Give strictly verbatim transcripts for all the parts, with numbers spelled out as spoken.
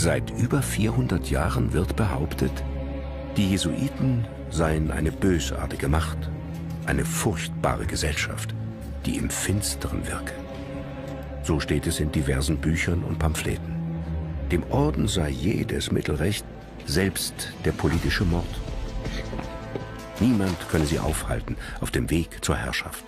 Seit über vierhundert Jahren wird behauptet, die Jesuiten seien eine bösartige Macht, eine furchtbare Gesellschaft, die im Finsteren wirke. So steht es in diversen Büchern und Pamphleten. Dem Orden sei jedes Mittel recht, selbst der politische Mord. Niemand könne sie aufhalten auf dem Weg zur Herrschaft.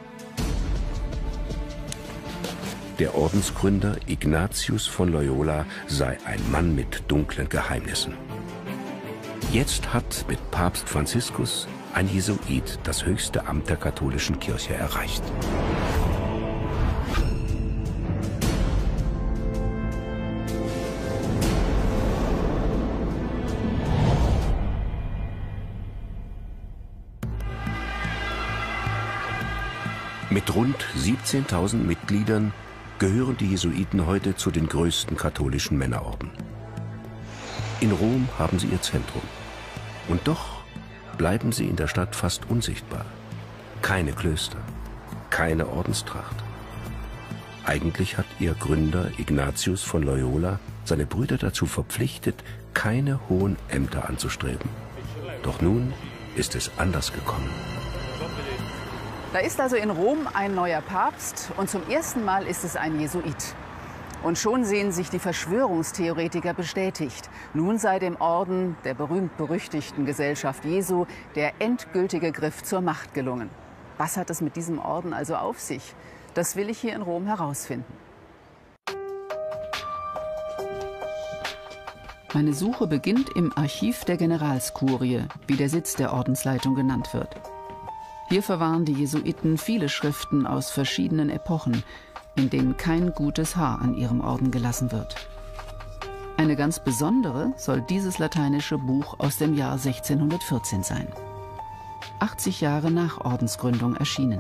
Der Ordensgründer Ignatius von Loyola sei ein Mann mit dunklen Geheimnissen. Jetzt hat mit Papst Franziskus ein Jesuit das höchste Amt der katholischen Kirche erreicht. Mit rund siebzehntausend Mitgliedern gehören die Jesuiten heute zu den größten katholischen Männerorden. In Rom haben sie ihr Zentrum. Und doch bleiben sie in der Stadt fast unsichtbar. Keine Klöster, keine Ordenstracht. Eigentlich hat ihr Gründer Ignatius von Loyola seine Brüder dazu verpflichtet, keine hohen Ämter anzustreben. Doch nun ist es anders gekommen. Da ist also in Rom ein neuer Papst und zum ersten Mal ist es ein Jesuit. Und schon sehen sich die Verschwörungstheoretiker bestätigt. Nun sei dem Orden der berühmt-berüchtigten Gesellschaft Jesu der endgültige Griff zur Macht gelungen. Was hat es mit diesem Orden also auf sich? Das will ich hier in Rom herausfinden. Meine Suche beginnt im Archiv der Generalskurie, wie der Sitz der Ordensleitung genannt wird. Hier verwahren die Jesuiten viele Schriften aus verschiedenen Epochen, in denen kein gutes Haar an ihrem Orden gelassen wird. Eine ganz besondere soll dieses lateinische Buch aus dem Jahr sechzehnhundertvierzehn sein. achtzig Jahre nach Ordensgründung erschienen.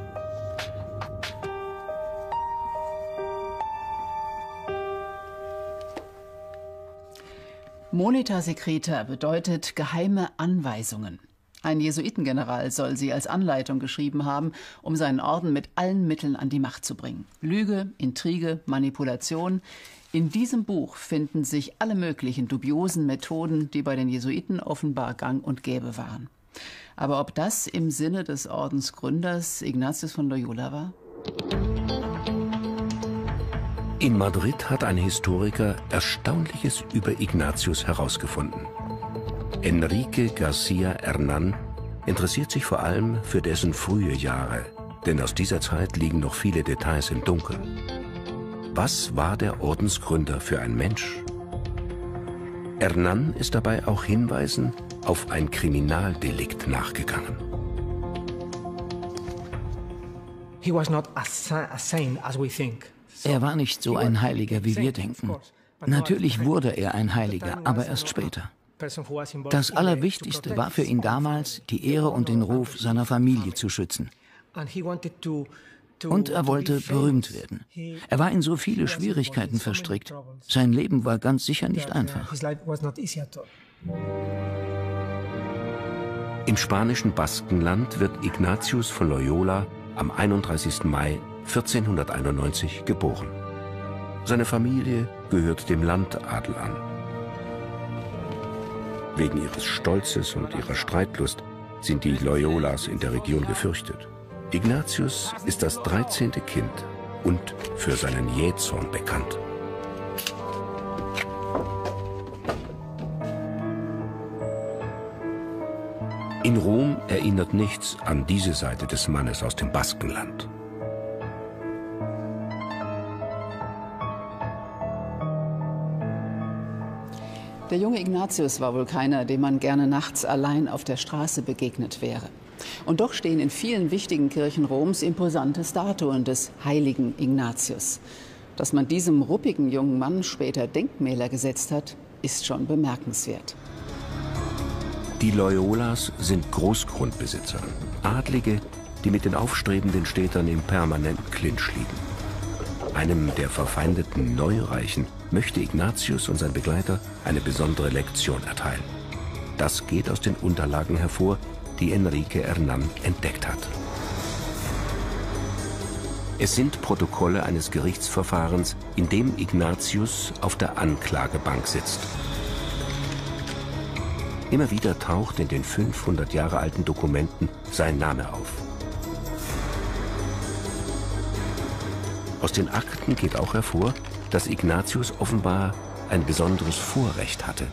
Monita secreta bedeutet geheime Anweisungen. Ein Jesuitengeneral soll sie als Anleitung geschrieben haben, um seinen Orden mit allen Mitteln an die Macht zu bringen. Lüge, Intrige, Manipulation. In diesem Buch finden sich alle möglichen dubiosen Methoden, die bei den Jesuiten offenbar gang und gäbe waren. Aber ob das im Sinne des Ordensgründers Ignatius von Loyola war? In Madrid hat ein Historiker Erstaunliches über Ignatius herausgefunden. Enrique García Hernán interessiert sich vor allem für dessen frühe Jahre, denn aus dieser Zeit liegen noch viele Details im Dunkeln. Was war der Ordensgründer für ein Mensch? Hernán ist dabei auch Hinweisen auf ein Kriminaldelikt nachgegangen. Er war nicht so ein Heiliger, wie wir denken. Natürlich wurde er ein Heiliger, aber erst später. Das Allerwichtigste war für ihn damals, die Ehre und den Ruf seiner Familie zu schützen. Und er wollte berühmt werden. Er war in so viele Schwierigkeiten verstrickt. Sein Leben war ganz sicher nicht einfach. Im spanischen Baskenland wird Ignatius von Loyola am einunddreißigsten Mai vierzehnhunderteinundneunzig geboren. Seine Familie gehört dem Landadel an. Wegen ihres Stolzes und ihrer Streitlust sind die Loyolas in der Region gefürchtet. Ignatius ist das dreizehnte Kind und für seinen Jähzorn bekannt. In Rom erinnert nichts an diese Seite des Mannes aus dem Baskenland. Der junge Ignatius war wohl keiner, dem man gerne nachts allein auf der Straße begegnet wäre. Und doch stehen in vielen wichtigen Kirchen Roms imposante Statuen des heiligen Ignatius. Dass man diesem ruppigen jungen Mann später Denkmäler gesetzt hat, ist schon bemerkenswert. Die Loyolas sind Großgrundbesitzer, Adlige, die mit den aufstrebenden Städtern im permanenten Clinch liegen. Einem der verfeindeten Neureichen möchte Ignatius und sein Begleiter eine besondere Lektion erteilen. Das geht aus den Unterlagen hervor, die Enrique Hernán entdeckt hat. Es sind Protokolle eines Gerichtsverfahrens, in dem Ignatius auf der Anklagebank sitzt. Immer wieder taucht in den fünfhundert Jahre alten Dokumenten sein Name auf. Aus den Akten geht auch hervor, dass Ignatius offenbar ein besonderes Vorrecht hatte.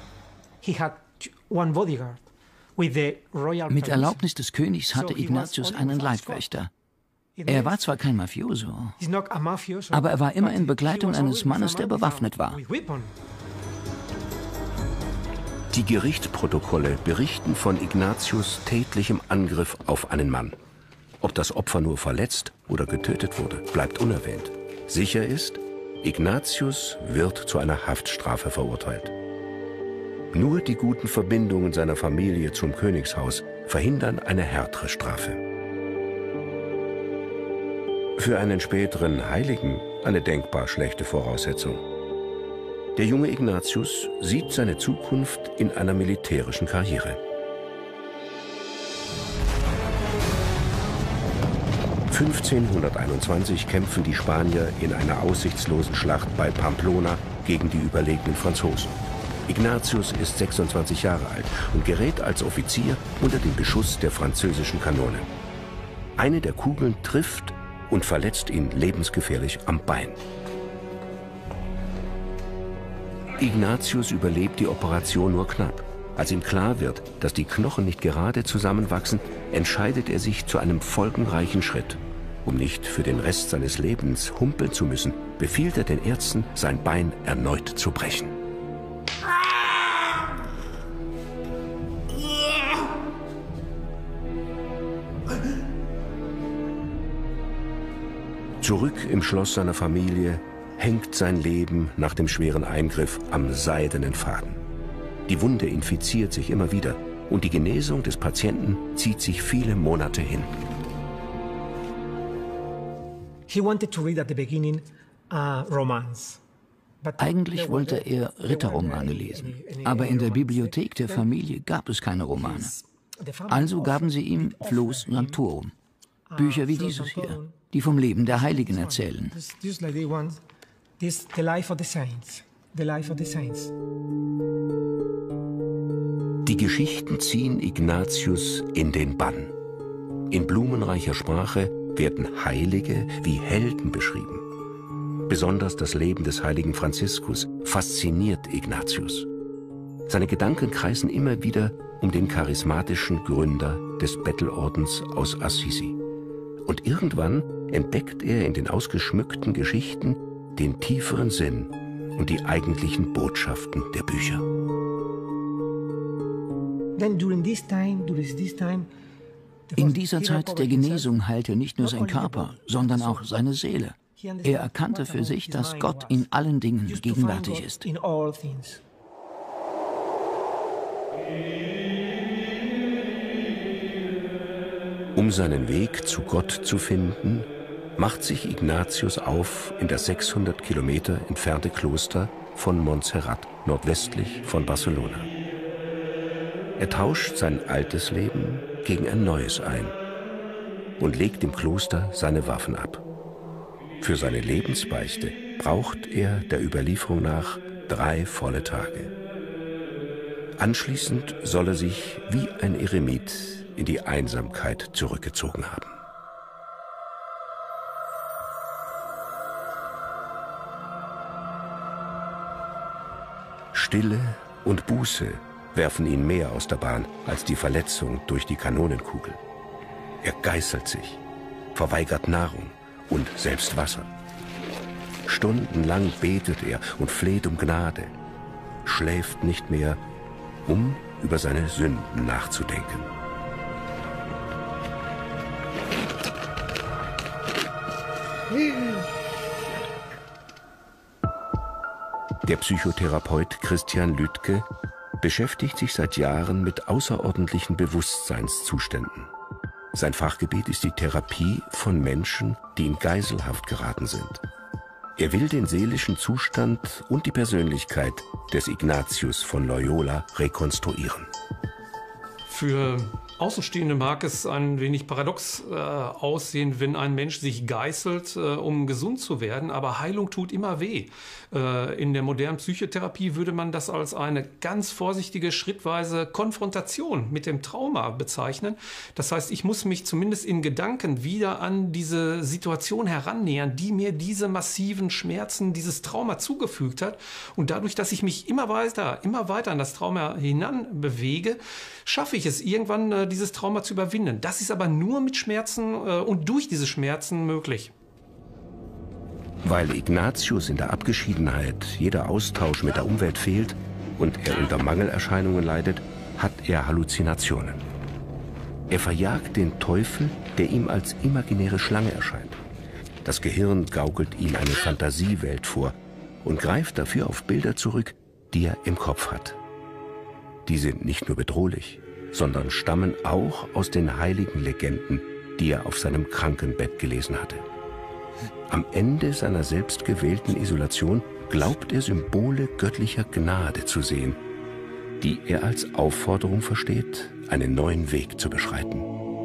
Mit Erlaubnis des Königs hatte Ignatius einen Leibwächter. Er war zwar kein Mafioso, aber er war immer in Begleitung eines Mannes, der bewaffnet war. Die Gerichtsprotokolle berichten von Ignatius' tätlichem Angriff auf einen Mann. Ob das Opfer nur verletzt oder getötet wurde, bleibt unerwähnt. Sicher ist, Ignatius wird zu einer Haftstrafe verurteilt. Nur die guten Verbindungen seiner Familie zum Königshaus verhindern eine härtere Strafe. Für einen späteren Heiligen eine denkbar schlechte Voraussetzung. Der junge Ignatius sieht seine Zukunft in einer militärischen Karriere. fünfzehnhunderteinundzwanzig kämpfen die Spanier in einer aussichtslosen Schlacht bei Pamplona gegen die überlegenen Franzosen. Ignatius ist sechsundzwanzig Jahre alt und gerät als Offizier unter den Beschuss der französischen Kanone. Eine der Kugeln trifft und verletzt ihn lebensgefährlich am Bein. Ignatius überlebt die Operation nur knapp. Als ihm klar wird, dass die Knochen nicht gerade zusammenwachsen, entscheidet er sich zu einem folgenreichen Schritt. Um nicht für den Rest seines Lebens humpeln zu müssen, befiehlt er den Ärzten, sein Bein erneut zu brechen. Zurück im Schloss seiner Familie hängt sein Leben nach dem schweren Eingriff am seidenen Faden. Die Wunde infiziert sich immer wieder und die Genesung des Patienten zieht sich viele Monate hin. Eigentlich wollte er Ritterromane lesen, aber in der Bibliothek der Familie gab es keine Romane. Also gaben sie ihm Flos Sanctorum, Bücher wie dieses hier, die vom Leben der Heiligen erzählen. Die Geschichten ziehen Ignatius in den Bann. In blumenreicher Sprache werden Heilige wie Helden beschrieben. Besonders das Leben des heiligen Franziskus fasziniert Ignatius. Seine Gedanken kreisen immer wieder um den charismatischen Gründer des Bettelordens aus Assisi. Und irgendwann entdeckt er in den ausgeschmückten Geschichten den tieferen Sinn und die eigentlichen Botschaften der Bücher. In dieser Zeit der Genesung heilte nicht nur sein Körper, sondern auch seine Seele. Er erkannte für sich, dass Gott in allen Dingen gegenwärtig ist. Um seinen Weg zu Gott zu finden, macht sich Ignatius auf in das sechshundert Kilometer entfernte Kloster von Montserrat, nordwestlich von Barcelona. Er tauscht sein altes Leben gegen ein neues ein und legt im Kloster seine Waffen ab. Für seine Lebensbeichte braucht er der Überlieferung nach drei volle Tage. Anschließend soll er sich wie ein Eremit in die Einsamkeit zurückgezogen haben. Stille und Buße werfen ihn mehr aus der Bahn als die Verletzung durch die Kanonenkugel. Er geißelt sich, verweigert Nahrung und selbst Wasser. Stundenlang betet er und fleht um Gnade, schläft nicht mehr, um über seine Sünden nachzudenken. Der Psychotherapeut Christian Lüdke beschäftigt sich seit Jahren mit außerordentlichen Bewusstseinszuständen. Sein Fachgebiet ist die Therapie von Menschen, die in Geiselhaft geraten sind. Er will den seelischen Zustand und die Persönlichkeit des Ignatius von Loyola rekonstruieren. Für Außenstehende mag es ein wenig paradox äh, aussehen, wenn ein Mensch sich geißelt, äh, um gesund zu werden, aber Heilung tut immer weh. Äh, in der modernen Psychotherapie würde man das als eine ganz vorsichtige, schrittweise Konfrontation mit dem Trauma bezeichnen. Das heißt, ich muss mich zumindest in Gedanken wieder an diese Situation herannähern, die mir diese massiven Schmerzen, dieses Trauma zugefügt hat. Und dadurch, dass ich mich immer weiter, immer weiter an das Trauma hinan bewege, schaffe ich es irgendwann, äh, dieses Trauma zu überwinden. Das ist aber nur mit Schmerzen äh, und durch diese Schmerzen möglich. Weil Ignatius in der Abgeschiedenheit jeder Austausch mit der Umwelt fehlt und er unter Mangelerscheinungen leidet, hat er Halluzinationen. Er verjagt den Teufel, der ihm als imaginäre Schlange erscheint. Das Gehirn gaukelt ihm eine Fantasiewelt vor und greift dafür auf Bilder zurück, die er im Kopf hat. Die sind nicht nur bedrohlich, sondern stammen auch aus den heiligen Legenden, die er auf seinem Krankenbett gelesen hatte. Am Ende seiner selbstgewählten Isolation glaubt er Symbole göttlicher Gnade zu sehen, die er als Aufforderung versteht, einen neuen Weg zu beschreiten.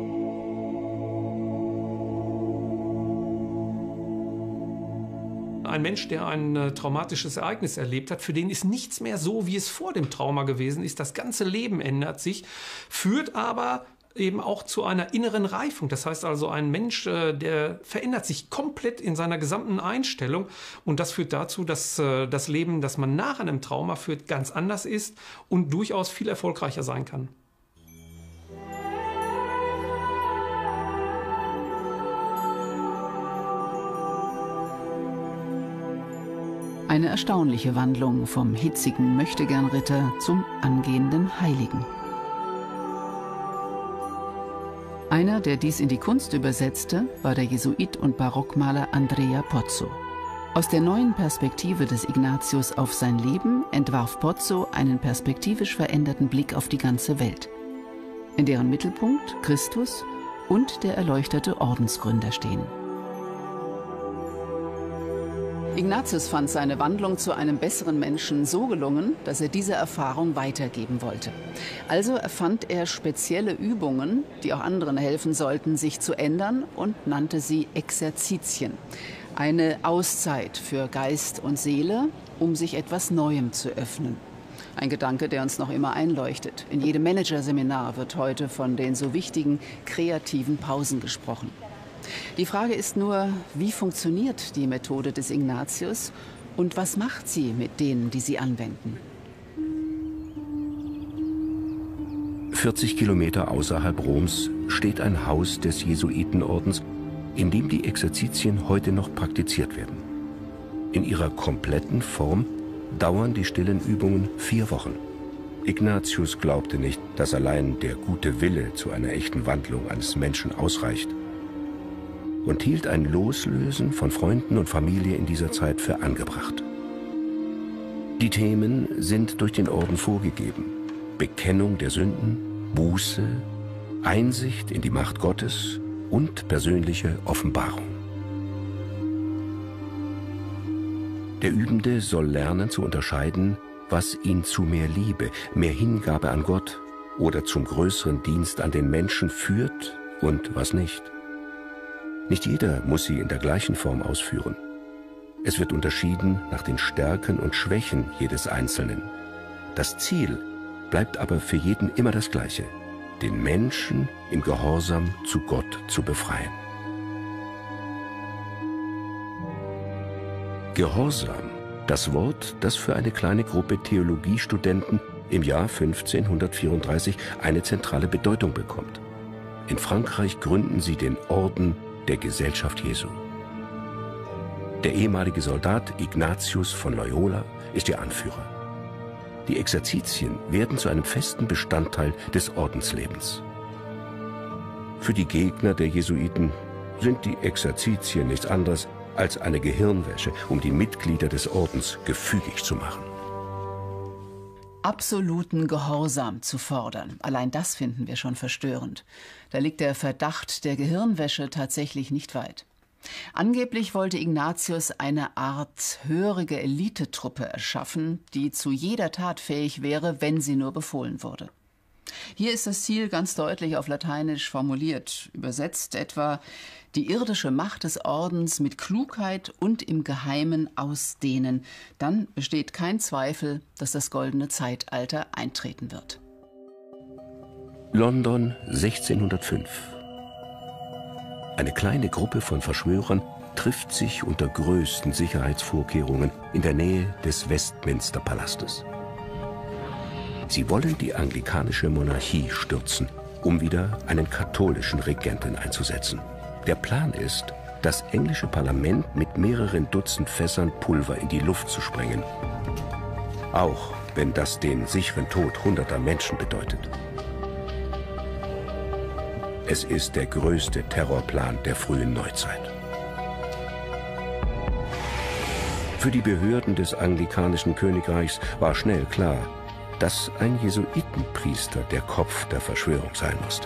Ein Mensch, der ein äh, traumatisches Ereignis erlebt hat, für den ist nichts mehr so, wie es vor dem Trauma gewesen ist. Das ganze Leben ändert sich, führt aber eben auch zu einer inneren Reifung. Das heißt also, ein Mensch, äh, der verändert sich komplett in seiner gesamten Einstellung. Und das führt dazu, dass äh, das Leben, das man nach einem Trauma führt, ganz anders ist und durchaus viel erfolgreicher sein kann. Eine erstaunliche Wandlung vom hitzigen Möchtegern-Ritter zum angehenden Heiligen. Einer, der dies in die Kunst übersetzte, war der Jesuit und Barockmaler Andrea Pozzo. Aus der neuen Perspektive des Ignatius auf sein Leben entwarf Pozzo einen perspektivisch veränderten Blick auf die ganze Welt, in deren Mittelpunkt Christus und der erleuchtete Ordensgründer stehen. Ignatius fand seine Wandlung zu einem besseren Menschen so gelungen, dass er diese Erfahrung weitergeben wollte. Also erfand er spezielle Übungen, die auch anderen helfen sollten, sich zu ändern, und nannte sie Exerzitien. Eine Auszeit für Geist und Seele, um sich etwas Neuem zu öffnen. Ein Gedanke, der uns noch immer einleuchtet. In jedem Managerseminar wird heute von den so wichtigen kreativen Pausen gesprochen. Die Frage ist nur, wie funktioniert die Methode des Ignatius und was macht sie mit denen, die sie anwenden? vierzig Kilometer außerhalb Roms steht ein Haus des Jesuitenordens, in dem die Exerzitien heute noch praktiziert werden. In ihrer kompletten Form dauern die stillen Übungen vier Wochen. Ignatius glaubte nicht, dass allein der gute Wille zu einer echten Wandlung eines Menschen ausreicht, und hielt ein Loslösen von Freunden und Familie in dieser Zeit für angebracht. Die Themen sind durch den Orden vorgegeben: Bekennung der Sünden, Buße, Einsicht in die Macht Gottes und persönliche Offenbarung. Der Übende soll lernen zu unterscheiden, was ihn zu mehr Liebe, mehr Hingabe an Gott oder zum größeren Dienst an den Menschen führt und was nicht. Nicht jeder muss sie in der gleichen Form ausführen. Es wird unterschieden nach den Stärken und Schwächen jedes Einzelnen. Das Ziel bleibt aber für jeden immer das gleiche: den Menschen im Gehorsam zu Gott zu befreien. Gehorsam, das Wort, das für eine kleine Gruppe Theologiestudenten im Jahr fünfzehnhundertvierunddreißig eine zentrale Bedeutung bekommt. In Frankreich gründen sie den Orden der Gesellschaft Jesu. Der ehemalige Soldat Ignatius von Loyola ist ihr Anführer. Die Exerzitien werden zu einem festen Bestandteil des Ordenslebens. Für die Gegner der Jesuiten sind die Exerzitien nichts anderes als eine Gehirnwäsche, um die Mitglieder des Ordens gefügig zu machen. Absoluten Gehorsam zu fordern, allein das finden wir schon verstörend. Da liegt der Verdacht der Gehirnwäsche tatsächlich nicht weit. Angeblich wollte Ignatius eine Art hörige Elitetruppe erschaffen, die zu jeder Tat fähig wäre, wenn sie nur befohlen wurde. Hier ist das Ziel ganz deutlich auf Lateinisch formuliert, übersetzt etwa: die irdische Macht des Ordens mit Klugheit und im Geheimen ausdehnen. Dann besteht kein Zweifel, dass das goldene Zeitalter eintreten wird. London sechzehnhundertfünf. Eine kleine Gruppe von Verschwörern trifft sich unter größten Sicherheitsvorkehrungen in der Nähe des Westminster-Palastes. Sie wollen die anglikanische Monarchie stürzen, um wieder einen katholischen Regenten einzusetzen. Der Plan ist, das englische Parlament mit mehreren Dutzend Fässern Pulver in die Luft zu sprengen. Auch wenn das den sicheren Tod hunderter Menschen bedeutet. Es ist der größte Terrorplan der frühen Neuzeit. Für die Behörden des anglikanischen Königreichs war schnell klar, dass ein Jesuitenpriester der Kopf der Verschwörung sein musste.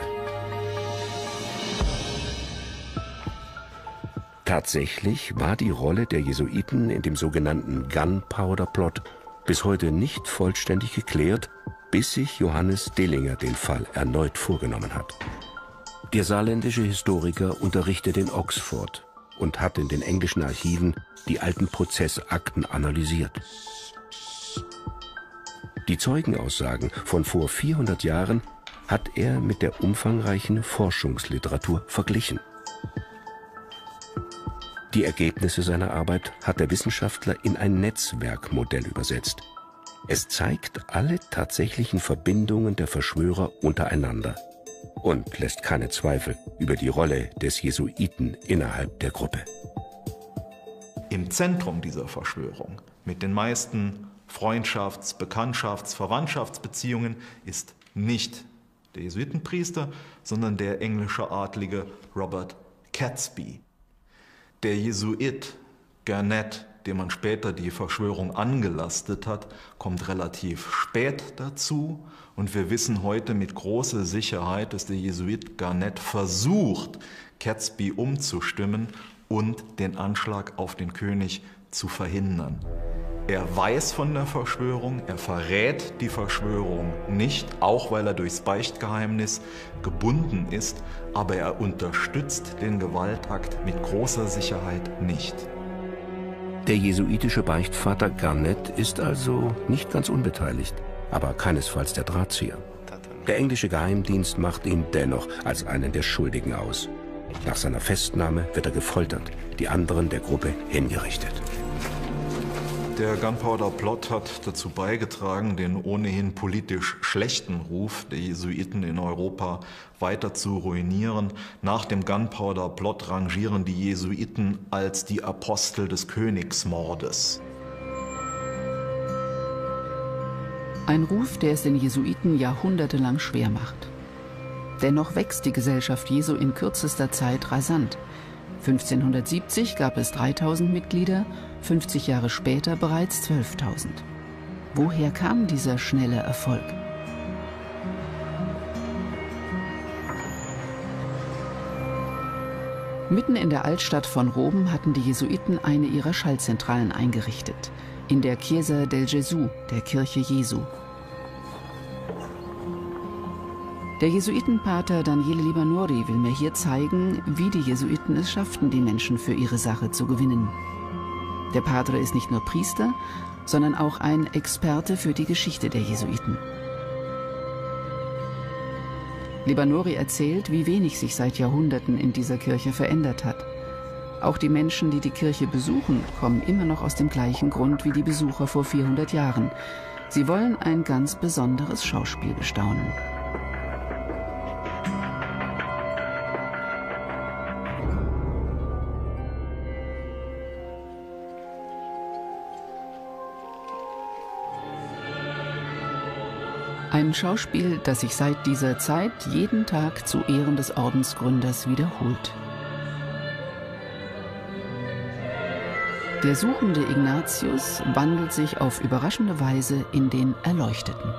Tatsächlich war die Rolle der Jesuiten in dem sogenannten Gunpowder-Plot bis heute nicht vollständig geklärt, bis sich Johannes Dillinger den Fall erneut vorgenommen hat. Der saarländische Historiker unterrichtet in Oxford und hat in den englischen Archiven die alten Prozessakten analysiert. Die Zeugenaussagen von vor vierhundert Jahren hat er mit der umfangreichen Forschungsliteratur verglichen. Die Ergebnisse seiner Arbeit hat der Wissenschaftler in ein Netzwerkmodell übersetzt. Es zeigt alle tatsächlichen Verbindungen der Verschwörer untereinander und lässt keine Zweifel über die Rolle des Jesuiten innerhalb der Gruppe. Im Zentrum dieser Verschwörung, mit den meisten Freundschafts-, Bekanntschafts-, Verwandtschaftsbeziehungen, ist nicht der Jesuitenpriester, sondern der englische Adlige Robert Catesby. Der Jesuit Garnet, dem man später die Verschwörung angelastet hat, kommt relativ spät dazu. Und wir wissen heute mit großer Sicherheit, dass der Jesuit Garnet versucht, Catesby umzustimmen und den Anschlag auf den König zu verhindern. Er weiß von der Verschwörung, er verrät die Verschwörung nicht, auch weil er durchs Beichtgeheimnis gebunden ist, aber er unterstützt den Gewaltakt mit großer Sicherheit nicht. Der jesuitische Beichtvater Garnet ist also nicht ganz unbeteiligt, aber keinesfalls der Drahtzieher. Der englische Geheimdienst macht ihn dennoch als einen der Schuldigen aus. Nach seiner Festnahme wird er gefoltert, die anderen der Gruppe hingerichtet. Der Gunpowder-Plot hat dazu beigetragen, den ohnehin politisch schlechten Ruf der Jesuiten in Europa weiter zu ruinieren. Nach dem Gunpowder-Plot rangieren die Jesuiten als die Apostel des Königsmordes. Ein Ruf, der es den Jesuiten jahrhundertelang schwer macht. Dennoch wächst die Gesellschaft Jesu in kürzester Zeit rasant. fünfzehnhundertsiebzig gab es dreitausend Mitglieder, fünfzig Jahre später bereits zwölftausend. Woher kam dieser schnelle Erfolg? Mitten in der Altstadt von Rom hatten die Jesuiten eine ihrer Schaltzentralen eingerichtet, in der Chiesa del Gesù, der Kirche Jesu. Der Jesuitenpater Daniele Libanori will mir hier zeigen, wie die Jesuiten es schafften, die Menschen für ihre Sache zu gewinnen. Der Padre ist nicht nur Priester, sondern auch ein Experte für die Geschichte der Jesuiten. Libanori erzählt, wie wenig sich seit Jahrhunderten in dieser Kirche verändert hat. Auch die Menschen, die die Kirche besuchen, kommen immer noch aus dem gleichen Grund wie die Besucher vor vierhundert Jahren. Sie wollen ein ganz besonderes Schauspiel bestaunen. Ein Schauspiel, das sich seit dieser Zeit jeden Tag zu Ehren des Ordensgründers wiederholt. Der suchende Ignatius wandelt sich auf überraschende Weise in den Erleuchteten.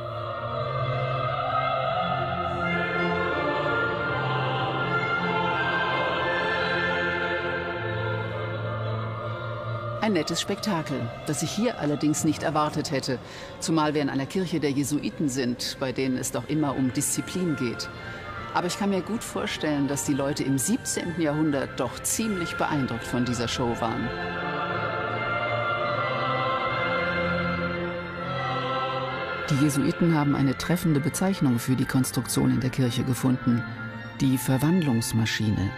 Ein nettes Spektakel, das ich hier allerdings nicht erwartet hätte, zumal wir in einer Kirche der Jesuiten sind, bei denen es doch immer um Disziplin geht. Aber ich kann mir gut vorstellen, dass die Leute im siebzehnten Jahrhundert doch ziemlich beeindruckt von dieser Show waren. Die Jesuiten haben eine treffende Bezeichnung für die Konstruktion in der Kirche gefunden: die Verwandlungsmaschine.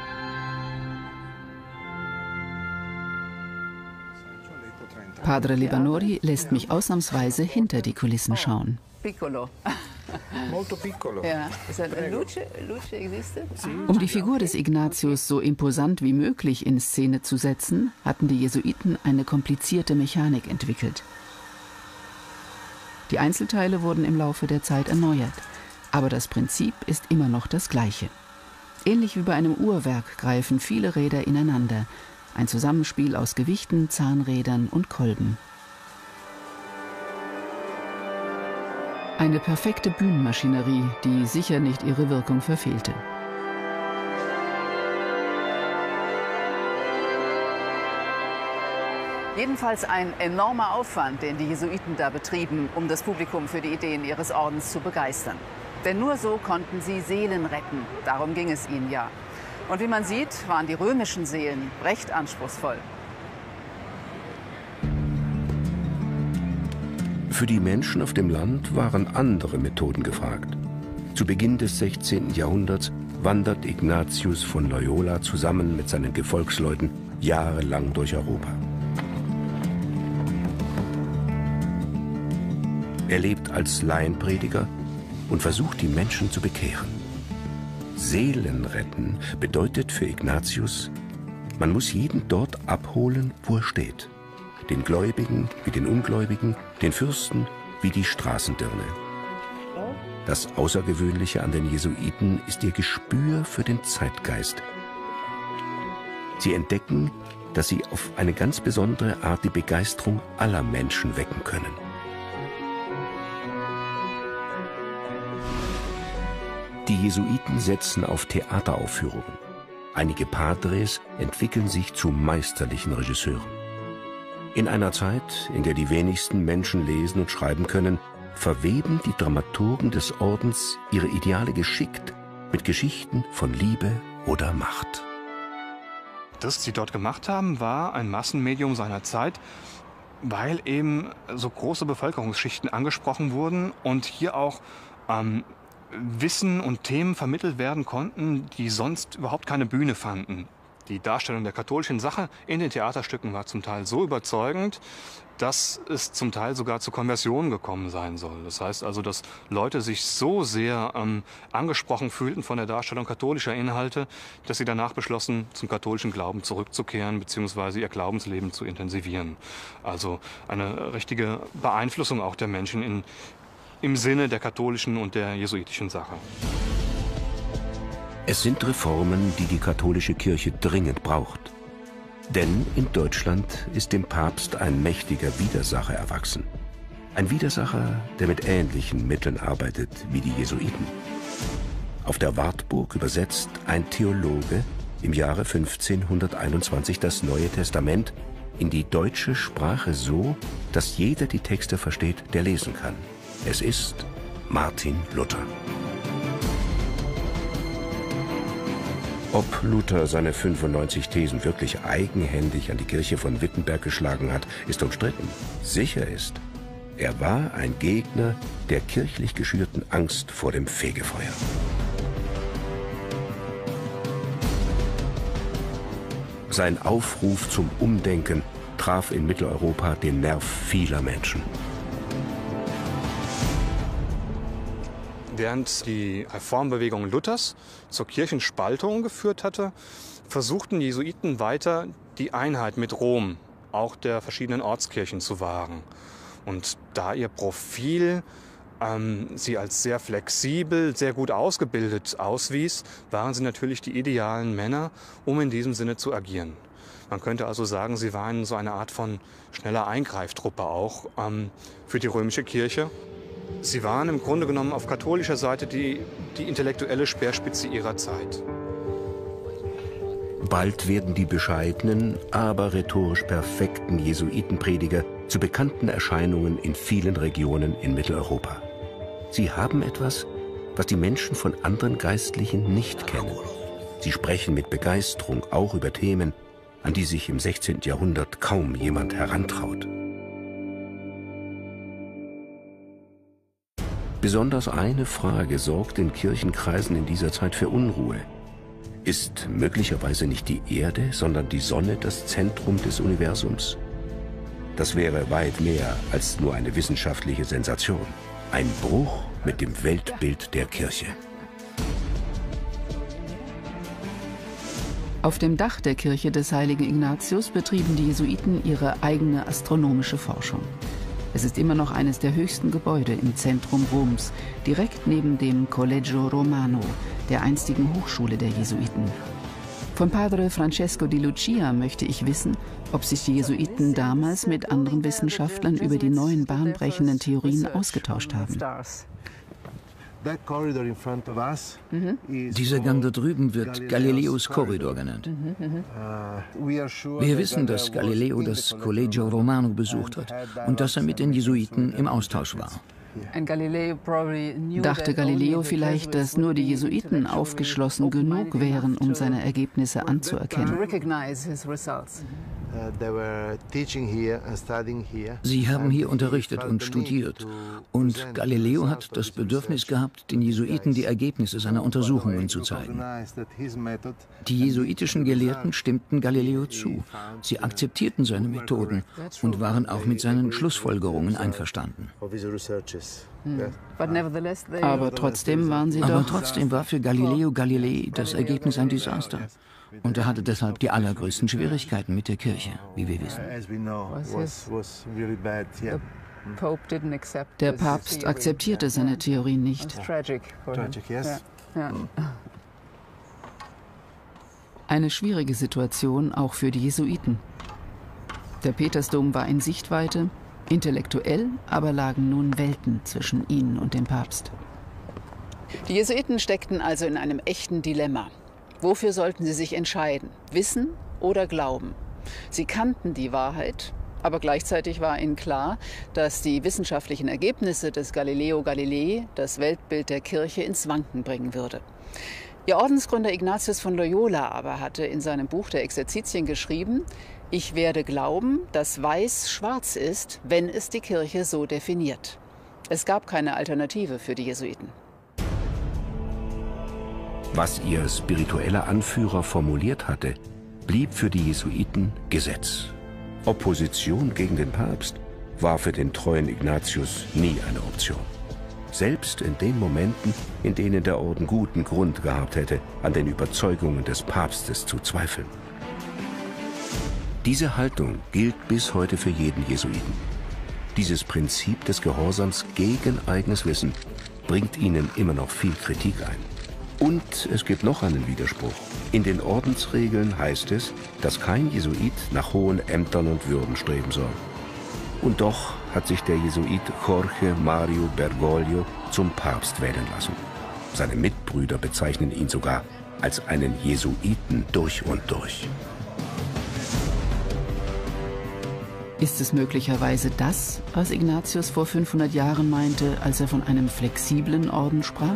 Padre Libanori lässt mich ausnahmsweise hinter die Kulissen schauen. Piccolo. Molto piccolo. Ja. Luce, Luce existe? Um die Figur des Ignatius so imposant wie möglich in Szene zu setzen, hatten die Jesuiten eine komplizierte Mechanik entwickelt. Die Einzelteile wurden im Laufe der Zeit erneuert, aber das Prinzip ist immer noch das gleiche. Ähnlich wie bei einem Uhrwerk greifen viele Räder ineinander. Ein Zusammenspiel aus Gewichten, Zahnrädern und Kolben. Eine perfekte Bühnenmaschinerie, die sicher nicht ihre Wirkung verfehlte. Jedenfalls ein enormer Aufwand, den die Jesuiten da betrieben, um das Publikum für die Ideen ihres Ordens zu begeistern. Denn nur so konnten sie Seelen retten. Darum ging es ihnen ja. Und wie man sieht, waren die römischen Seelen recht anspruchsvoll. Für die Menschen auf dem Land waren andere Methoden gefragt. Zu Beginn des sechzehnten Jahrhunderts wandert Ignatius von Loyola zusammen mit seinen Gefolgsleuten jahrelang durch Europa. Er lebt als Laienprediger und versucht, die Menschen zu bekehren. Seelen retten bedeutet für Ignatius, man muss jeden dort abholen, wo er steht. Den Gläubigen wie den Ungläubigen, den Fürsten wie die Straßendirne. Das Außergewöhnliche an den Jesuiten ist ihr Gespür für den Zeitgeist. Sie entdecken, dass sie auf eine ganz besondere Art die Begeisterung aller Menschen wecken können. Die Jesuiten setzen auf Theateraufführungen. Einige Padres entwickeln sich zu meisterlichen Regisseuren. In einer Zeit, in der die wenigsten Menschen lesen und schreiben können, verweben die Dramaturgen des Ordens ihre Ideale geschickt mit Geschichten von Liebe oder Macht. Das, was sie dort gemacht haben, war ein Massenmedium seiner Zeit, weil eben so große Bevölkerungsschichten angesprochen wurden und hier auch ähm, Wissen und Themen vermittelt werden konnten, die sonst überhaupt keine Bühne fanden. Die Darstellung der katholischen Sache in den Theaterstücken war zum Teil so überzeugend, dass es zum Teil sogar zu Konversionen gekommen sein soll. Das heißt also, dass Leute sich so sehr ähm, angesprochen fühlten von der Darstellung katholischer Inhalte, dass sie danach beschlossen, zum katholischen Glauben zurückzukehren bzw. ihr Glaubensleben zu intensivieren. Also eine richtige Beeinflussung auch der Menschen in im Sinne der katholischen und der jesuitischen Sache. Es sind Reformen, die die katholische Kirche dringend braucht. Denn in Deutschland ist dem Papst ein mächtiger Widersacher erwachsen. Ein Widersacher, der mit ähnlichen Mitteln arbeitet wie die Jesuiten. Auf der Wartburg übersetzt ein Theologe im Jahre fünfzehnhunderteinundzwanzig das Neue Testament in die deutsche Sprache so, dass jeder die Texte versteht, der lesen kann. Es ist Martin Luther. Ob Luther seine fünfundneunzig Thesen wirklich eigenhändig an die Kirche von Wittenberg geschlagen hat, ist umstritten. Sicher ist, er war ein Gegner der kirchlich geschürten Angst vor dem Fegefeuer. Sein Aufruf zum Umdenken traf in Mitteleuropa den Nerv vieler Menschen. Während die Reformbewegung Luthers zur Kirchenspaltung geführt hatte, versuchten die Jesuiten weiter, die Einheit mit Rom, auch der verschiedenen Ortskirchen, zu wahren. Und da ihr Profil ähm, sie als sehr flexibel, sehr gut ausgebildet auswies, waren sie natürlich die idealen Männer, um in diesem Sinne zu agieren. Man könnte also sagen, sie waren so eine Art von schneller Eingreiftruppe auch ähm, für die römische Kirche. Sie waren im Grunde genommen auf katholischer Seite die, die intellektuelle Speerspitze ihrer Zeit. Bald werden die bescheidenen, aber rhetorisch perfekten Jesuitenprediger zu bekannten Erscheinungen in vielen Regionen in Mitteleuropa. Sie haben etwas, was die Menschen von anderen Geistlichen nicht kennen. Sie sprechen mit Begeisterung auch über Themen, an die sich im sechzehnten Jahrhundert kaum jemand herantraut. Besonders eine Frage sorgt in Kirchenkreisen in dieser Zeit für Unruhe. Ist möglicherweise nicht die Erde, sondern die Sonne das Zentrum des Universums? Das wäre weit mehr als nur eine wissenschaftliche Sensation. Ein Bruch mit dem Weltbild der Kirche. Auf dem Dach der Kirche des heiligen Ignatius betrieben die Jesuiten ihre eigene astronomische Forschung. Es ist immer noch eines der höchsten Gebäude im Zentrum Roms, direkt neben dem Collegio Romano, der einstigen Hochschule der Jesuiten. Von Padre Francesco di Lucia möchte ich wissen, ob sich die Jesuiten damals mit anderen Wissenschaftlern über die neuen bahnbrechenden Theorien ausgetauscht haben. Dieser Gang da drüben wird Galileos Korridor genannt. Wir wissen, dass Galileo das Collegio Romano besucht hat und dass er mit den Jesuiten im Austausch war. Dachte Galileo vielleicht, dass nur die Jesuiten aufgeschlossen genug wären, um seine Ergebnisse anzuerkennen? Sie haben hier unterrichtet und studiert. Und Galileo hat das Bedürfnis gehabt, den Jesuiten die Ergebnisse seiner Untersuchungen zu zeigen. Die jesuitischen Gelehrten stimmten Galileo zu. Sie akzeptierten seine Methoden und waren auch mit seinen Schlussfolgerungen einverstanden. Aber trotzdem waren sie Aber doch... trotzdem war für Galileo Galilei das Ergebnis ein Desaster. Und er hatte deshalb die allergrößten Schwierigkeiten mit der Kirche, wie wir wissen. Der Papst akzeptierte seine Theorie nicht. Eine schwierige Situation auch für die Jesuiten. Der Petersdom war in Sichtweite, intellektuell aber lagen nun Welten zwischen ihnen und dem Papst. Die Jesuiten steckten also in einem echten Dilemma. Wofür sollten sie sich entscheiden? Wissen oder Glauben? Sie kannten die Wahrheit, aber gleichzeitig war ihnen klar, dass die wissenschaftlichen Ergebnisse des Galileo Galilei das Weltbild der Kirche ins Wanken bringen würde. Ihr Ordensgründer Ignatius von Loyola aber hatte in seinem Buch der Exerzitien geschrieben: Ich werde glauben, dass Weiß schwarz ist, wenn es die Kirche so definiert. Es gab keine Alternative für die Jesuiten. Was ihr spiritueller Anführer formuliert hatte, blieb für die Jesuiten Gesetz. Opposition gegen den Papst war für den treuen Ignatius nie eine Option. Selbst in den Momenten, in denen der Orden guten Grund gehabt hätte, an den Überzeugungen des Papstes zu zweifeln. Diese Haltung gilt bis heute für jeden Jesuiten. Dieses Prinzip des Gehorsams gegen eigenes Wissen bringt ihnen immer noch viel Kritik ein. Und es gibt noch einen Widerspruch. In den Ordensregeln heißt es, dass kein Jesuit nach hohen Ämtern und Würden streben soll. Und doch hat sich der Jesuit Jorge Mario Bergoglio zum Papst wählen lassen. Seine Mitbrüder bezeichnen ihn sogar als einen Jesuiten durch und durch. Ist es möglicherweise das, was Ignatius vor fünfhundert Jahren meinte, als er von einem flexiblen Orden sprach?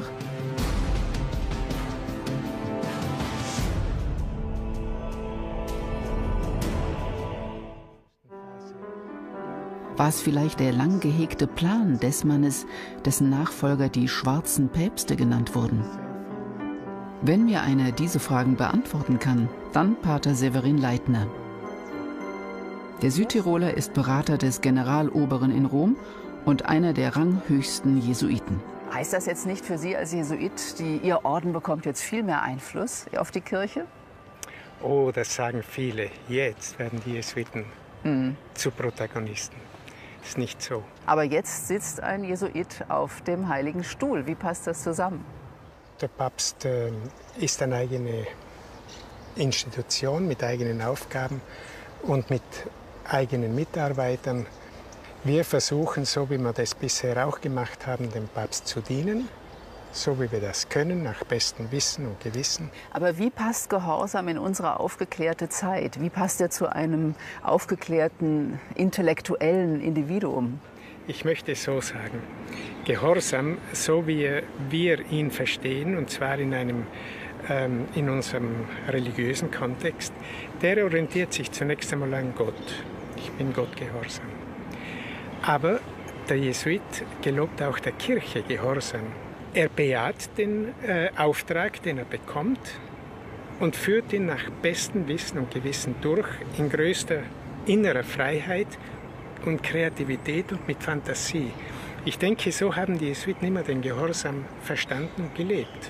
War es vielleicht der lang gehegte Plan des Mannes, dessen Nachfolger die schwarzen Päpste genannt wurden? Wenn mir einer diese Fragen beantworten kann, dann Pater Severin Leitner. Der Südtiroler ist Berater des Generaloberen in Rom und einer der ranghöchsten Jesuiten. Heißt das jetzt nicht für Sie als Jesuit, die Ihr Orden bekommt jetzt viel mehr Einfluss auf die Kirche? Oh, das sagen viele. Jetzt werden die Jesuiten mhm. zu Protagonisten. Ist nicht so. Aber jetzt sitzt ein Jesuit auf dem Heiligen Stuhl. Wie passt das zusammen? Der Papst äh, ist eine eigene Institution mit eigenen Aufgaben und mit eigenen Mitarbeitern. Wir versuchen, so wie wir das bisher auch gemacht haben, dem Papst zu dienen, so wie wir das können, nach bestem Wissen und Gewissen. Aber wie passt Gehorsam in unsere aufgeklärte Zeit? Wie passt er zu einem aufgeklärten, intellektuellen Individuum? Ich möchte es so sagen, Gehorsam, so wie wir ihn verstehen, und zwar in, einem, ähm, in unserem religiösen Kontext, der orientiert sich zunächst einmal an Gott. Ich bin Gott gehorsam. Aber der Jesuit gelobt auch der Kirche Gehorsam. Er bejaht den äh, Auftrag, den er bekommt, und führt ihn nach bestem Wissen und Gewissen durch, in größter innerer Freiheit und Kreativität und mit Fantasie. Ich denke, so haben die Jesuiten immer den Gehorsam verstanden und gelebt.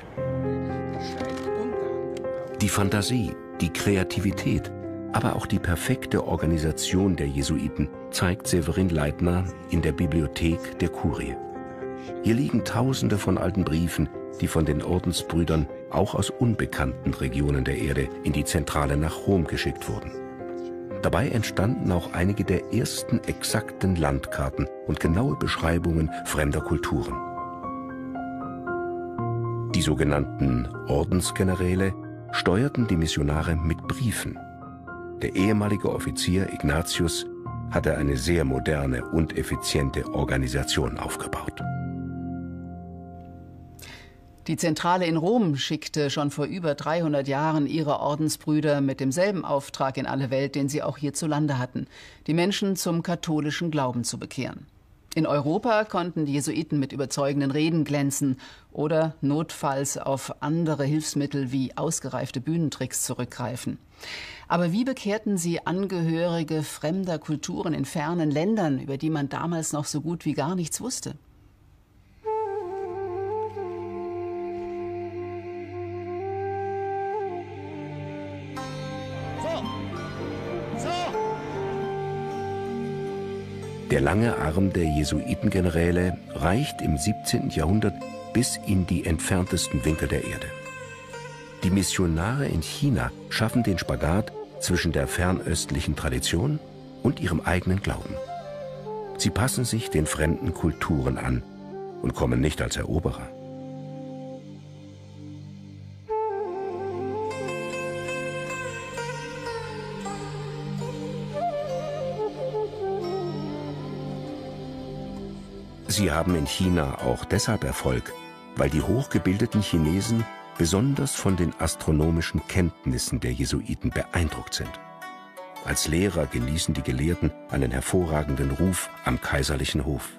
Die Fantasie, die Kreativität, aber auch die perfekte Organisation der Jesuiten zeigt Severin Leitner in der Bibliothek der Kurie. Hier liegen Tausende von alten Briefen, die von den Ordensbrüdern auch aus unbekannten Regionen der Erde in die Zentrale nach Rom geschickt wurden. Dabei entstanden auch einige der ersten exakten Landkarten und genaue Beschreibungen fremder Kulturen. Die sogenannten Ordensgeneräle steuerten die Missionare mit Briefen. Der ehemalige Offizier Ignatius hatte eine sehr moderne und effiziente Organisation aufgebaut. Die Zentrale in Rom schickte schon vor über dreihundert Jahren ihre Ordensbrüder mit demselben Auftrag in alle Welt, den sie auch hierzulande hatten, die Menschen zum katholischen Glauben zu bekehren. In Europa konnten die Jesuiten mit überzeugenden Reden glänzen oder notfalls auf andere Hilfsmittel wie ausgereifte Bühnentricks zurückgreifen. Aber wie bekehrten sie Angehörige fremder Kulturen in fernen Ländern, über die man damals noch so gut wie gar nichts wusste? Der lange Arm der Jesuitengeneräle reicht im siebzehnten Jahrhundert bis in die entferntesten Winkel der Erde. Die Missionare in China schaffen den Spagat zwischen der fernöstlichen Tradition und ihrem eigenen Glauben. Sie passen sich den fremden Kulturen an und kommen nicht als Eroberer. Sie haben in China auch deshalb Erfolg, weil die hochgebildeten Chinesen besonders von den astronomischen Kenntnissen der Jesuiten beeindruckt sind. Als Lehrer genießen die Gelehrten einen hervorragenden Ruf am kaiserlichen Hof.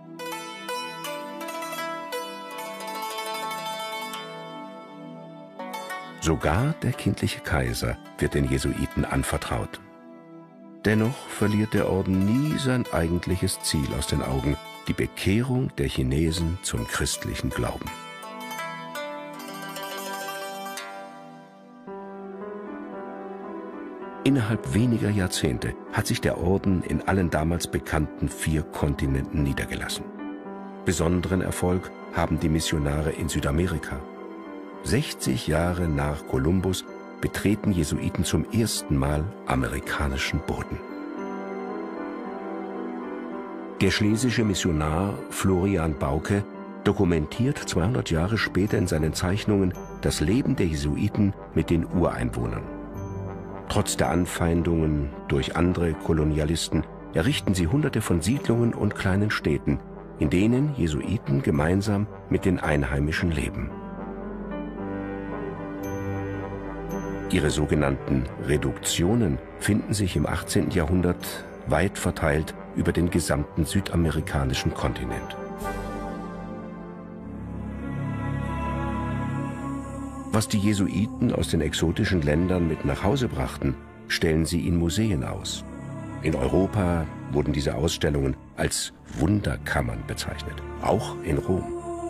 Sogar der kindliche Kaiser wird den Jesuiten anvertraut. Dennoch verliert der Orden nie sein eigentliches Ziel aus den Augen: die Bekehrung der Chinesen zum christlichen Glauben. Innerhalb weniger Jahrzehnte hat sich der Orden in allen damals bekannten vier Kontinenten niedergelassen. Besonderen Erfolg haben die Missionare in Südamerika. sechzig Jahre nach Kolumbus betreten Jesuiten zum ersten Mal amerikanischen Boden. Der schlesische Missionar Florian Bauke dokumentiert zweihundert Jahre später in seinen Zeichnungen das Leben der Jesuiten mit den Ureinwohnern. Trotz der Anfeindungen durch andere Kolonialisten errichten sie Hunderte von Siedlungen und kleinen Städten, in denen Jesuiten gemeinsam mit den Einheimischen leben. Ihre sogenannten Reduktionen finden sich im achtzehnten Jahrhundert weit verteilt über den gesamten südamerikanischen Kontinent. Was die Jesuiten aus den exotischen Ländern mit nach Hause brachten, stellen sie in Museen aus. In Europa wurden diese Ausstellungen als Wunderkammern bezeichnet, auch in Rom.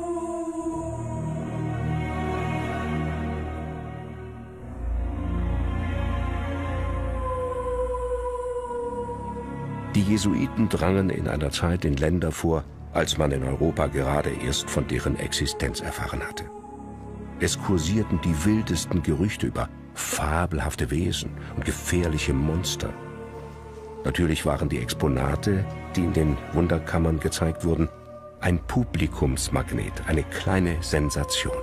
Die Jesuiten drangen in einer Zeit in Länder vor, als man in Europa gerade erst von deren Existenz erfahren hatte. Es kursierten die wildesten Gerüchte über fabelhafte Wesen und gefährliche Monster. Natürlich waren die Exponate, die in den Wunderkammern gezeigt wurden, ein Publikumsmagnet, eine kleine Sensation.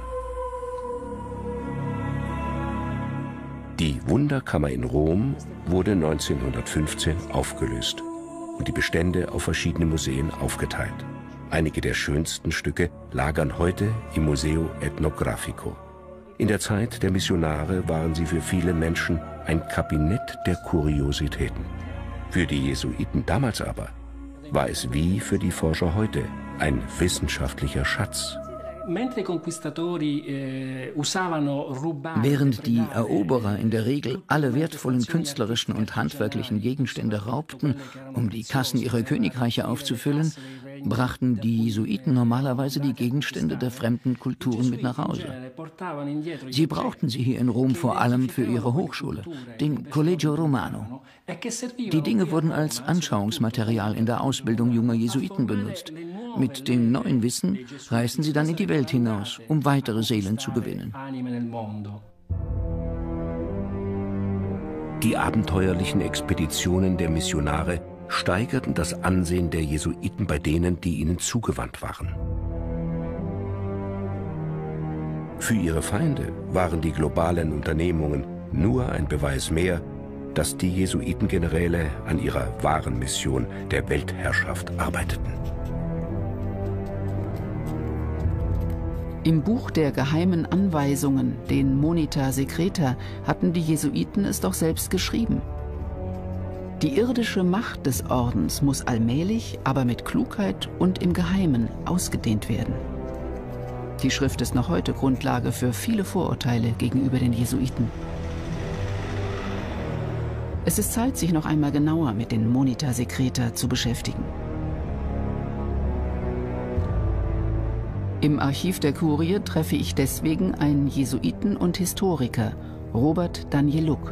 Die Wunderkammer in Rom wurde neunzehnhundertfünfzehn aufgelöst und die Bestände auf verschiedene Museen aufgeteilt. Einige der schönsten Stücke lagern heute im Museo Etnografico. In der Zeit der Missionare waren sie für viele Menschen ein Kabinett der Kuriositäten. Für die Jesuiten damals aber war es wie für die Forscher heute ein wissenschaftlicher Schatz. Während die Eroberer in der Regel alle wertvollen künstlerischen und handwerklichen Gegenstände raubten, um die Kassen ihrer Königreiche aufzufüllen, brachten die Jesuiten normalerweise die Gegenstände der fremden Kulturen mit nach Hause. Sie brauchten sie hier in Rom vor allem für ihre Hochschule, den Collegio Romano. Die Dinge wurden als Anschauungsmaterial in der Ausbildung junger Jesuiten benutzt. Mit dem neuen Wissen reisten sie dann in die Welt hinaus, um weitere Seelen zu gewinnen. Die abenteuerlichen Expeditionen der Missionare steigerten das Ansehen der Jesuiten bei denen, die ihnen zugewandt waren. Für ihre Feinde waren die globalen Unternehmungen nur ein Beweis mehr, dass die Jesuitengeneräle an ihrer wahren Mission der Weltherrschaft arbeiteten. Im Buch der geheimen Anweisungen, den Monita Secreta, hatten die Jesuiten es doch selbst geschrieben. Die irdische Macht des Ordens muss allmählich, aber mit Klugheit und im Geheimen ausgedehnt werden. Die Schrift ist noch heute Grundlage für viele Vorurteile gegenüber den Jesuiten. Es ist Zeit, sich noch einmal genauer mit den Monita Secreta zu beschäftigen. Im Archiv der Kurie treffe ich deswegen einen Jesuiten und Historiker, Robert Danieluk.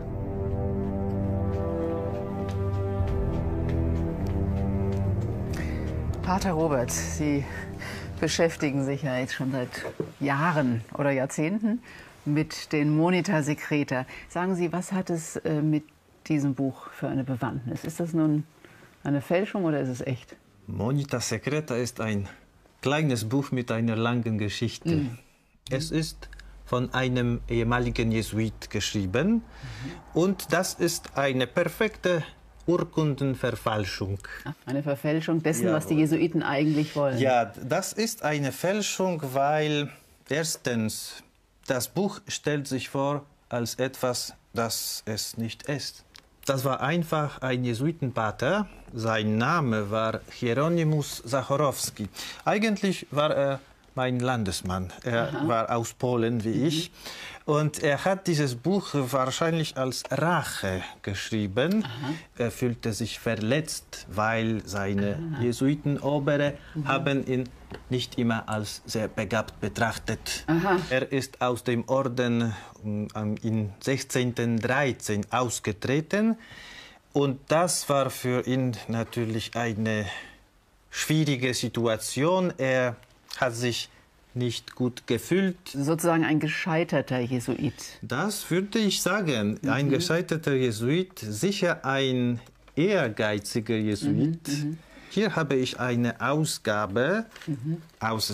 Pater Robert, Sie beschäftigen sich ja jetzt schon seit Jahren oder Jahrzehnten mit den Monita Secreta. Sagen Sie, was hat es äh, mit diesem Buch für eine Bewandtnis? Ist das nun eine Fälschung oder ist es echt? Monita Secreta ist ein kleines Buch mit einer langen Geschichte. Mhm. Es ist von einem ehemaligen Jesuit geschrieben, mhm, und das ist eine perfekte Urkundenverfälschung. Eine Verfälschung dessen, ja, was die Jesuiten eigentlich wollen. Ja, das ist eine Fälschung, weil erstens, das Buch stellt sich vor als etwas, das es nicht ist. Das war einfach ein Jesuitenpater. Sein Name war Hieronymus Zachorowski. Eigentlich war er mein Landesmann. Er Aha. war aus Polen wie mhm. ich. Und er hat dieses Buch wahrscheinlich als Rache geschrieben. Aha. Er fühlte sich verletzt, weil seine Aha. Jesuitenobere mhm. haben ihn nicht immer als sehr begabt betrachtet. Aha. Er ist aus dem Orden in sechzehnhundertdreizehn ausgetreten. Und das war für ihn natürlich eine schwierige Situation. Er hat sich nicht gut gefühlt. Sozusagen ein gescheiterter Jesuit. Das würde ich sagen. Mhm. Ein gescheiterter Jesuit, sicher ein ehrgeiziger Jesuit. Mhm. Mhm. Hier habe ich eine Ausgabe mhm. aus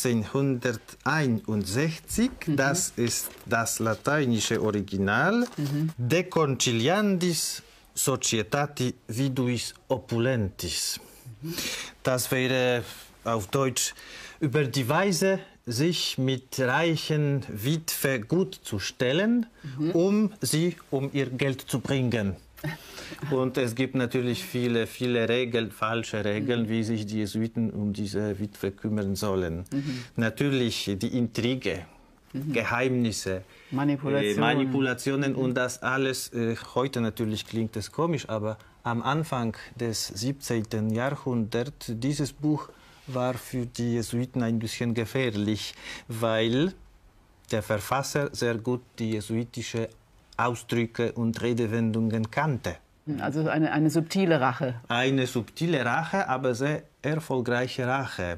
sechzehnhunderteinundsechzig. Mhm. Das ist das lateinische Original. Mhm. De conciliandis societati viduis opulentis. Mhm. Das wäre auf Deutsch über die Weise, sich mit reichen Witwe gut zu stellen, mhm. um sie um ihr Geld zu bringen. Und es gibt natürlich viele, viele Regeln, falsche Regeln, mhm. wie sich die Jesuiten um diese Witwe kümmern sollen. Mhm. Natürlich die Intrige, mhm. Geheimnisse, Manipulation. äh, Manipulationen mhm. und das alles. Äh, heute natürlich klingt es komisch, aber am Anfang des siebzehnten Jahrhunderts, dieses Buch war für die Jesuiten ein bisschen gefährlich, weil der Verfasser sehr gut die jesuitische Ausdrücke und Redewendungen kannte. Also eine, eine subtile Rache. Eine subtile Rache, aber sehr erfolgreiche Rache.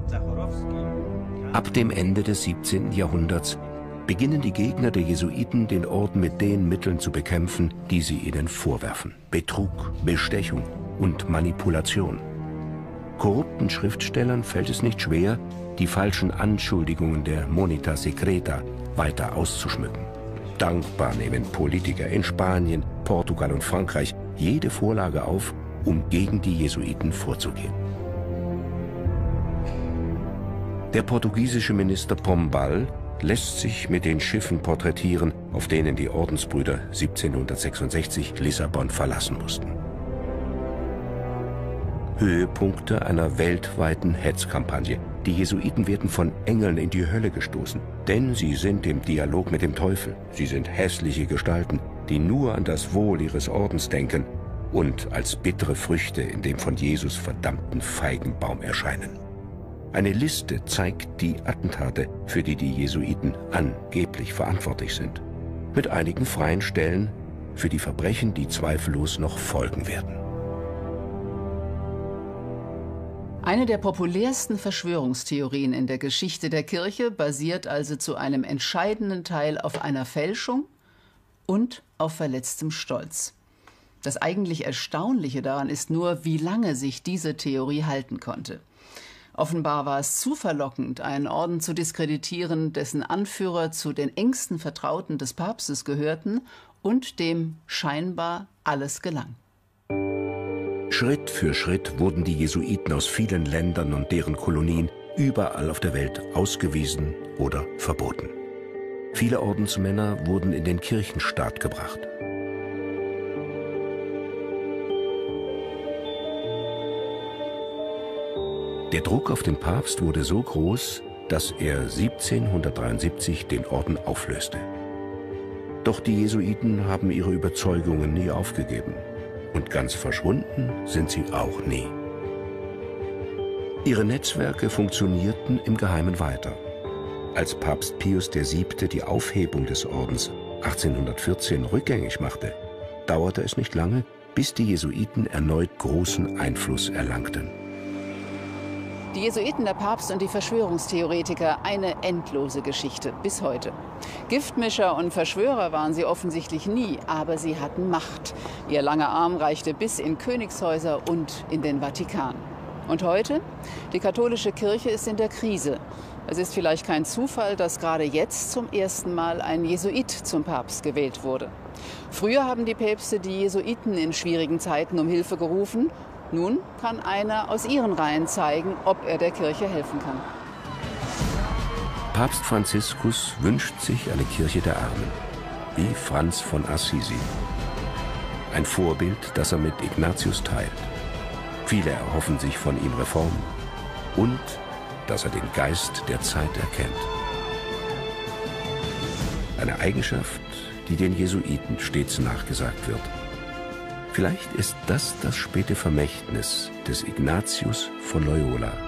Ab dem Ende des siebzehnten Jahrhunderts beginnen die Gegner der Jesuiten, den Orden mit den Mitteln zu bekämpfen, die sie ihnen vorwerfen. Betrug, Bestechung und Manipulation. Korrupten Schriftstellern fällt es nicht schwer, die falschen Anschuldigungen der Monita Secreta weiter auszuschmücken. Dankbar nehmen Politiker in Spanien, Portugal und Frankreich jede Vorlage auf, um gegen die Jesuiten vorzugehen. Der portugiesische Minister Pombal lässt sich mit den Schiffen porträtieren, auf denen die Ordensbrüder siebzehnhundertsechsundsechzig Lissabon verlassen mussten. Höhepunkte einer weltweiten Hetzkampagne. Die Jesuiten werden von Engeln in die Hölle gestoßen, denn sie sind im Dialog mit dem Teufel. Sie sind hässliche Gestalten, die nur an das Wohl ihres Ordens denken und als bittere Früchte in dem von Jesus verdammten Feigenbaum erscheinen. Eine Liste zeigt die Attentate, für die die Jesuiten angeblich verantwortlich sind, mit einigen freien Stellen für die Verbrechen, die zweifellos noch folgen werden. Eine der populärsten Verschwörungstheorien in der Geschichte der Kirche basiert also zu einem entscheidenden Teil auf einer Fälschung und auf verletztem Stolz. Das eigentlich Erstaunliche daran ist nur, wie lange sich diese Theorie halten konnte. Offenbar war es zu verlockend, einen Orden zu diskreditieren, dessen Anführer zu den engsten Vertrauten des Papstes gehörten und dem scheinbar alles gelang. Schritt für Schritt wurden die Jesuiten aus vielen Ländern und deren Kolonien überall auf der Welt ausgewiesen oder verboten. Viele Ordensmänner wurden in den Kirchenstaat gebracht. Der Druck auf den Papst wurde so groß, dass er siebzehnhundertdreiundsiebzig den Orden auflöste. Doch die Jesuiten haben ihre Überzeugungen nie aufgegeben. Und ganz verschwunden sind sie auch nie. Ihre Netzwerke funktionierten im Geheimen weiter. Als Papst Pius der Siebte die Aufhebung des Ordens achtzehnhundertvierzehn rückgängig machte, dauerte es nicht lange, bis die Jesuiten erneut großen Einfluss erlangten. Die Jesuiten, der Papst und die Verschwörungstheoretiker, eine endlose Geschichte bis heute. Giftmischer und Verschwörer waren sie offensichtlich nie, aber sie hatten Macht. Ihr langer Arm reichte bis in Königshäuser und in den Vatikan. Und heute? Die katholische Kirche ist in der Krise. Es ist vielleicht kein Zufall, dass gerade jetzt zum ersten Mal ein Jesuit zum Papst gewählt wurde. Früher haben die Päpste die Jesuiten in schwierigen Zeiten um Hilfe gerufen. Nun kann einer aus ihren Reihen zeigen, ob er der Kirche helfen kann. Papst Franziskus wünscht sich eine Kirche der Armen, wie Franz von Assisi. Ein Vorbild, das er mit Ignatius teilt. Viele erhoffen sich von ihm Reformen und dass er den Geist der Zeit erkennt. Eine Eigenschaft, die den Jesuiten stets nachgesagt wird. Vielleicht ist das das späte Vermächtnis des Ignatius von Loyola.